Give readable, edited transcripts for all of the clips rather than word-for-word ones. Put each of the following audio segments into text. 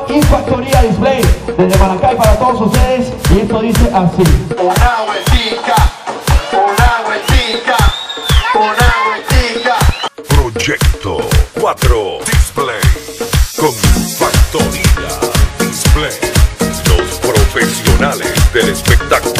Achaguas y Factoria Display desde Maracay para todos ustedes, y esto dice así. Una vueltica, una vueltica, una vueltica. Proyecto 4 Display con Factoria Display, los profesionales del espectáculo.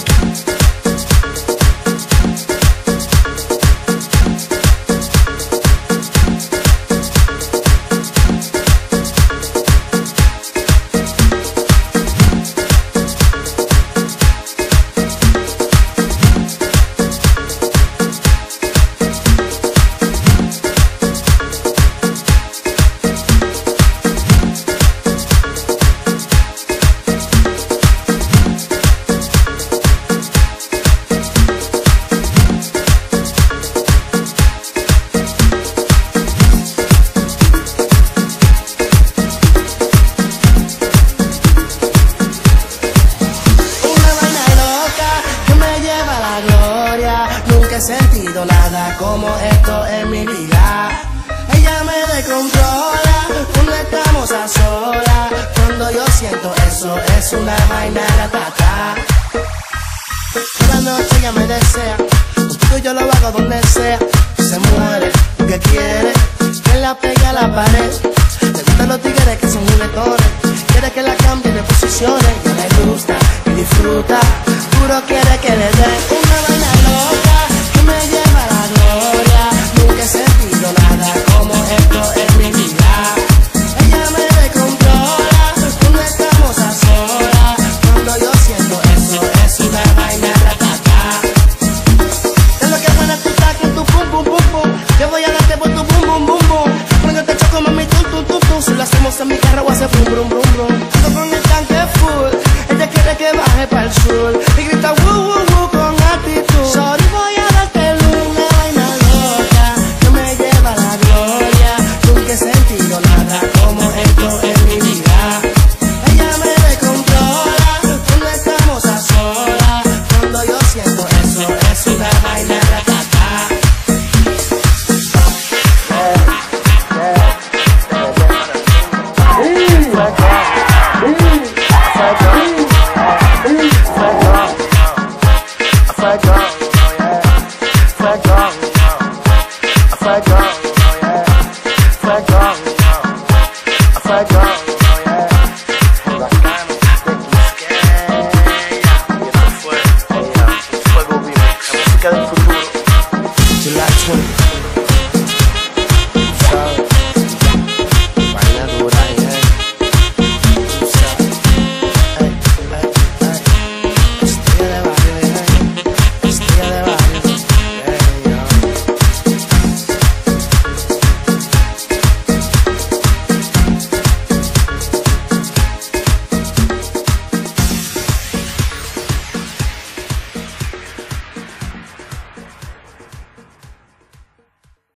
Nunca he sentido nada como esto en mi vida. Ella me descontrola cuando estamos a solas. Cuando yo siento eso es una vaina ratata. Cada noche ella me desea, contigo yo lo hago donde sea. Se muere porque quiere que la pegue a la pared. Le gustan los tigres que son juguetones, quiere que la cambie de posiciones. Ya le gusta y disfruta, puro quiere que le dé una vaina loca que me lleva a la gloria. Nunca he sentido nada como esto en mi vida. Ella me descontrola cuando estamos a solas. Cuando yo siento eso es una vaina ratata. Es lo que suena tu tac en tu pum pum pum pum. Yo voy a darte por tu bum bum bum bum. Cuando te choco mami tum tum tum tum. Si lo hacemos en mi carro hace brum brum brum brum. Ando con el tanque full, ella quiere que baje para el sur.